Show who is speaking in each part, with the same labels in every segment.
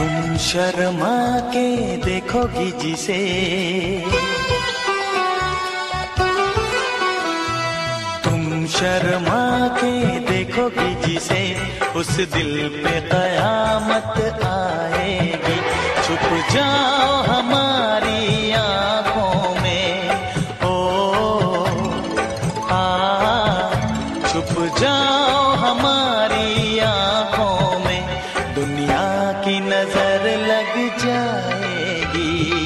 Speaker 1: तुम शर्मा के देखोगी जिसे, तुम शर्मा के देखोगी जिसे, उस दिल पे कयामत आएगी। छुप जाओ हमारी आंखों में, ओ छुप जाओ हमारी आंखों में, दुनिया की नजर लग जाएगी।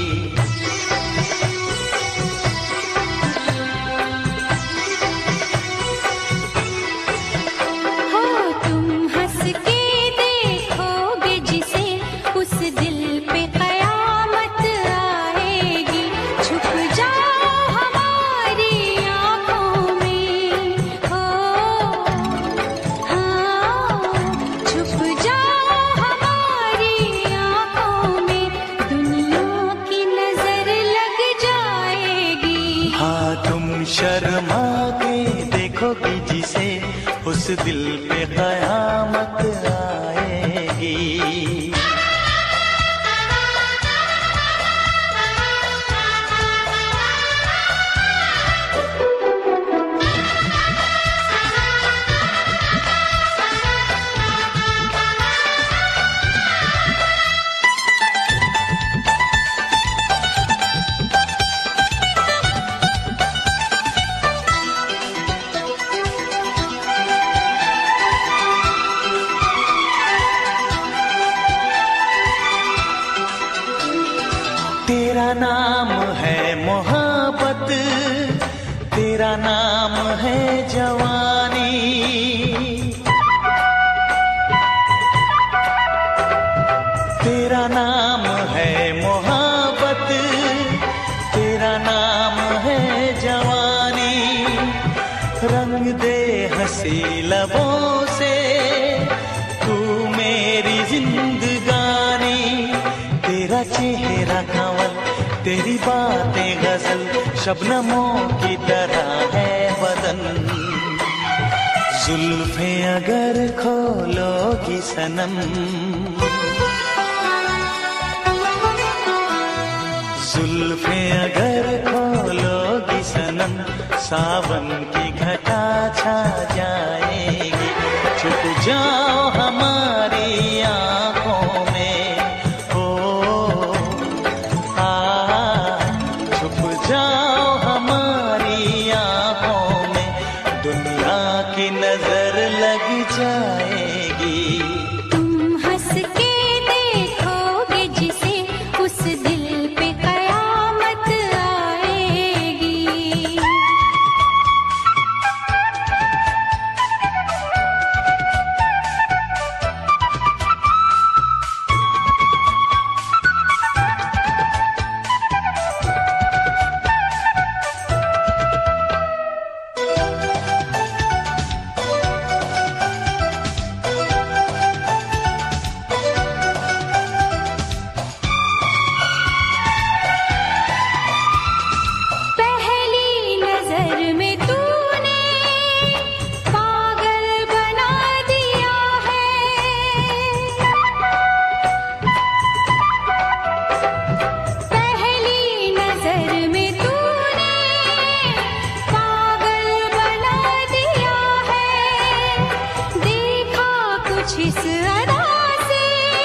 Speaker 1: शर्मा के देखोगी जिसे, उस दिल पे कयामत आएगी। तेरा नाम है मोहब्बत, तेरा नाम है जवानी, तेरा नाम है मोहब्बत, तेरा नाम है जवानी। रंग दे हंसी लबों से तू मेरी जिंदगानी, तेरा चेहरा कंवल, तेरी बातें गजल, शबनमों की तरह है बदन। जुल्फे अगर खोलोगी सनम, जुल्फे अगर खोलोगी सनम, सावन की घटा छा जाएगी। छुप जाओ हमारी आंखों में, जाओ हमारी आंखों में, दुनिया की नजर लग जाएगी।
Speaker 2: तुम हंस के देखोगे जिसे, उस दिल पे कयामत आएगी। इस अदा से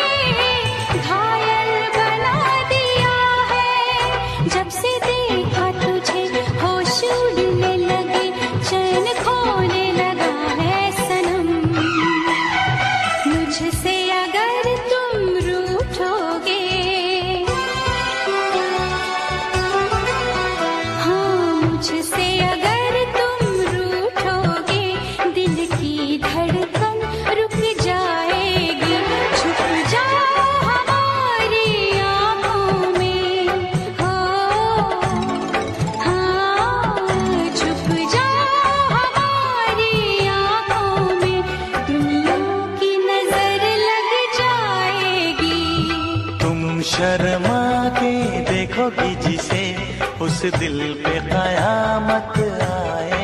Speaker 2: घायल बना दिया है। जब से देखा तुझे होश उड़ने लगे, चैन खोने लगा है सनम। मुझसे अगर तुम रूठोगे, हाँ मुझसे अगर तुम रूठोगे, दिल की धड़कन रुक जाएगी। छुप जाओ हमारी आँखों में, हो हाँ छुप जाओ हमारी आँखों में, दुनिया की नजर लग जाएगी।
Speaker 1: तुम शर्मा के देखोगी जिसे, उस दिल पे कयामत आए।